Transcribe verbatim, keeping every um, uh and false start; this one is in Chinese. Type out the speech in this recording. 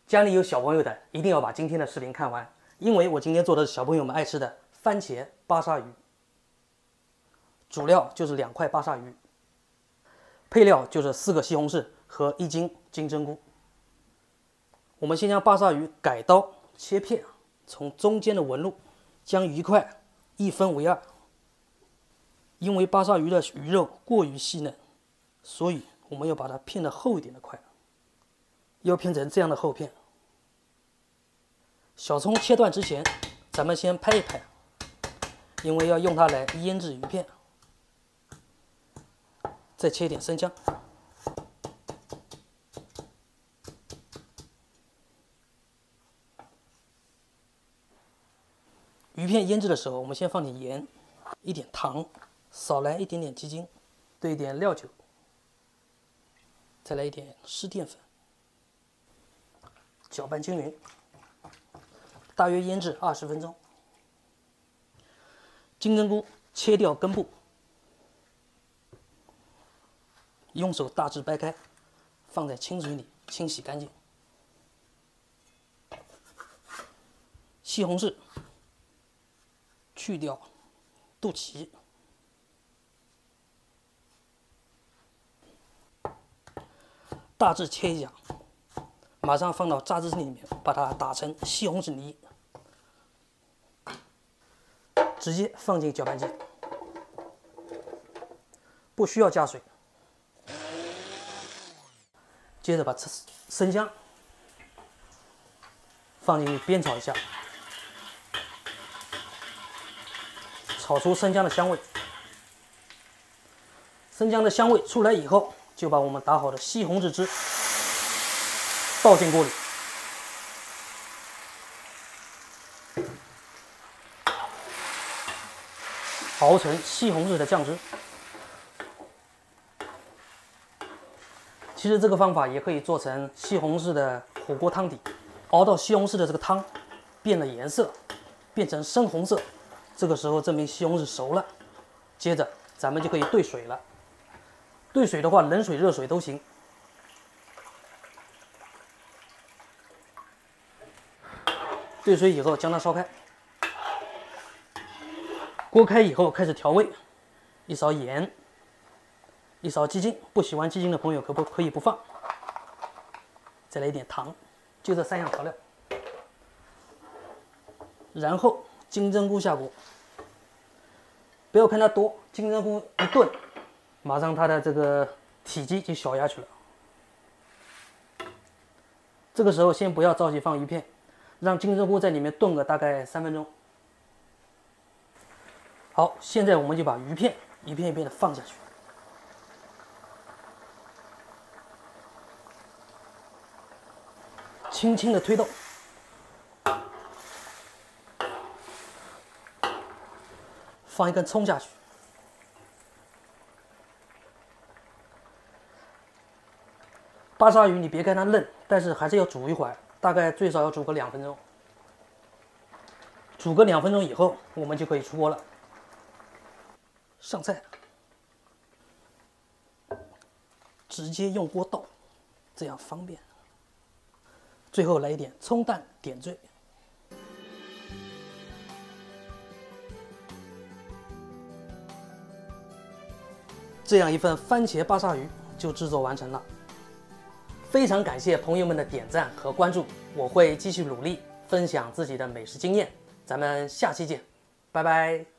家里有小朋友的，一定要把今天的视频看完，因为我今天做的是小朋友们爱吃的番茄巴沙鱼。主料就是两块巴沙鱼，配料就是四个西红柿和一斤金针菇。我们先将巴沙鱼改刀切片，从中间的纹路将鱼块一分为二。因为巴沙鱼的鱼肉过于细嫩，所以我们要把它片得厚一点的块，要片成这样的厚片。小葱切断之前，咱们先拍一拍，因为要用它来腌制鱼片。再切一点生姜，鱼片腌制的时候，我们先放点盐，一点糖，少来一点点鸡精，兑一点料酒，再来一点湿淀粉，搅拌均匀，大约腌制二十分钟。金针菇切掉根部，用手大致掰开，放在清水里清洗干净。西红柿去掉肚脐，大致切一下，马上放到榨汁机里面，把它打成西红柿泥，直接放进搅拌机，不需要加水。接着把生姜放进去煸炒一下，炒出生姜的香味。生姜的香味出来以后，就把我们打好的西红柿汁倒进锅里，熬成西红柿的酱汁。其实这个方法也可以做成西红柿的火锅汤底，熬到西红柿的这个汤变了颜色，变成深红色，这个时候证明西红柿熟了。接着咱们就可以兑水了，兑水的话，冷水、热水都行。兑水以后将它烧开，锅开以后开始调味，一勺盐。一勺鸡精，不喜欢鸡精的朋友可不可以不放？再来一点糖，就这三样调料。然后金针菇下锅，不要看它多，金针菇一炖，马上它的这个体积就小下去了。这个时候先不要着急放鱼片，让金针菇在里面炖个大概三分钟。好，现在我们就把鱼片一片一片的放下去。轻轻的推动，放一根葱下去，巴沙鱼你别看它嫩，但是还是要煮一会儿，大概最少要煮个两分钟。煮个两分钟以后，我们就可以出锅了。上菜，直接用锅倒，这样方便。最后来一点葱蛋点缀，这样一份番茄巴沙鱼就制作完成了。非常感谢朋友们的点赞和关注，我会继续努力分享自己的美食经验。咱们下期见，拜拜。